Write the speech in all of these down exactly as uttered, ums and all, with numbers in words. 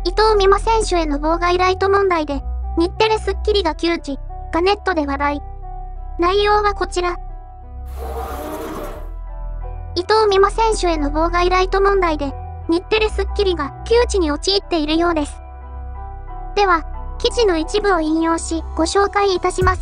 伊藤美誠選手への妨害ライト問題で、日テレスッキリが窮地、がネットで話題。内容はこちら。伊藤美誠選手への妨害ライト問題で、日テレスッキリが窮地に陥っているようです。では、記事の一部を引用し、ご紹介いたします。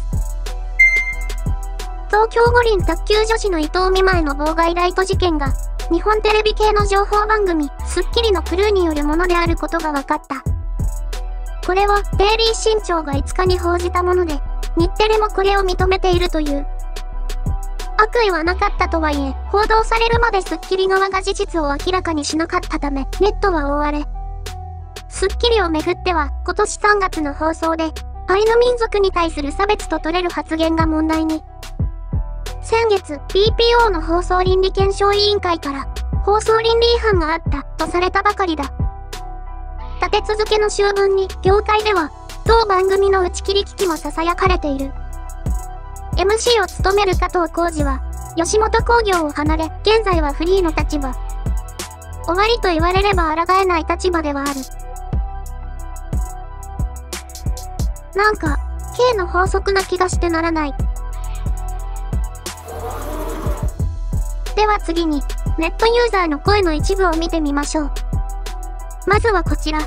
東京五輪卓球女子の伊藤美誠への妨害ライト事件が、日本テレビ系の情報番組、スッキリのクルーによるものであることが分かった。これは、デイリー新潮がいつかに報じたもので、日テレもこれを認めているという。悪意はなかったとはいえ、報道されるまでスッキリ側が事実を明らかにしなかったため、ネットは大荒れ。スッキリをめぐっては、今年さんがつの放送で、アイヌ民族に対する差別と取れる発言が問題に。先月、ビーピーオー の放送倫理検証委員会から、放送倫理違反があったとされたばかりだ。立て続けの週分に、業界では、当番組の打ち切り危機も囁かれている。エムシー を務める加藤浩次は、吉本興業を離れ、現在はフリーの立場。終わりと言われれば抗えない立場ではある。なんか、K の法則な気がしてならない。では次に、ネットユーザーの声の一部を見てみましょう。まずはこちら。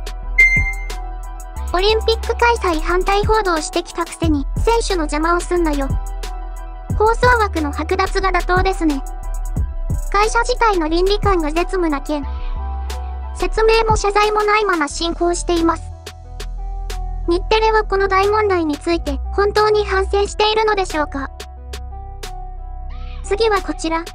オリンピック開催反対報道してきたくせに、選手の邪魔をすんなよ。放送枠の剥奪が妥当ですね。会社自体の倫理観が絶務な件。説明も謝罪もないまま進行しています。日テレはこの大問題について本当に反省しているのでしょうか。次はこちら。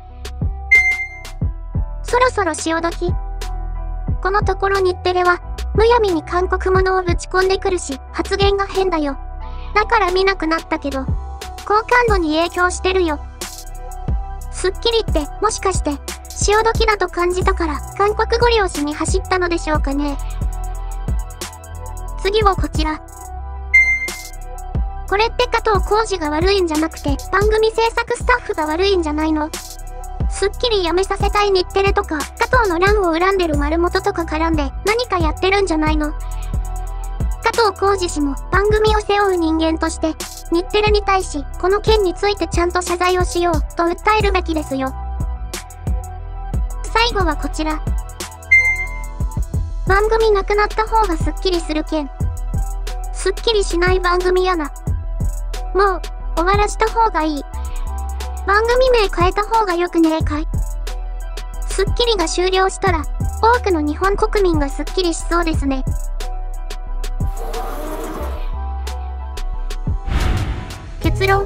そろそろ潮時。このところ日テレは、むやみに韓国ものをぶち込んでくるし、発言が変だよ。だから見なくなったけど、好感度に影響してるよ。スッキリって、もしかして、潮時だと感じたから、韓国ご利用しに走ったのでしょうかね。次はこちら。これって加藤浩次が悪いんじゃなくて、番組制作スタッフが悪いんじゃないの？スッキリやめさせたい日テレとか、加藤の乱を恨んでる丸本とか絡んで、何かやってるんじゃないの？加藤浩次氏も、番組を背負う人間として、日テレに対し、この件についてちゃんと謝罪をしよう、と訴えるべきですよ。最後はこちら。番組なくなった方がスッキリする件。スッキリしない番組やな。もう、終わらした方がいい。番組名変えた方がよくねえかい？スッキリが終了したら、多くの日本国民がスッキリしそうですね。結論。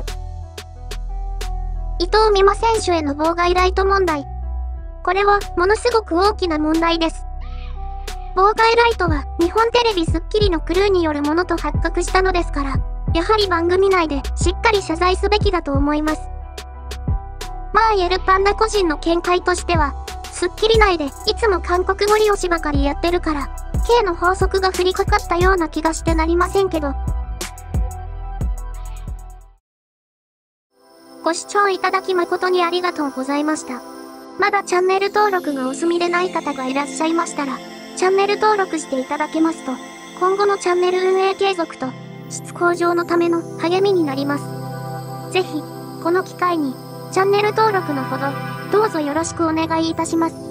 伊藤美誠選手への妨害ライト問題。これは、ものすごく大きな問題です。妨害ライトは、日本テレビスッキリのクルーによるものと発覚したのですから、やはり番組内でしっかり謝罪すべきだと思います。まあ言えるパンダ個人の見解としては、スッキリ内でいつも韓国ご利用しばかりやってるから、K の法則が降りかかったような気がしてなりませんけど。ご視聴いただき誠にありがとうございました。まだチャンネル登録がお済みでない方がいらっしゃいましたら、チャンネル登録していただけますと、今後のチャンネル運営継続と、質向上のための励みになります。ぜひ、この機会に、チャンネル登録のほど、どうぞよろしくお願いいたします。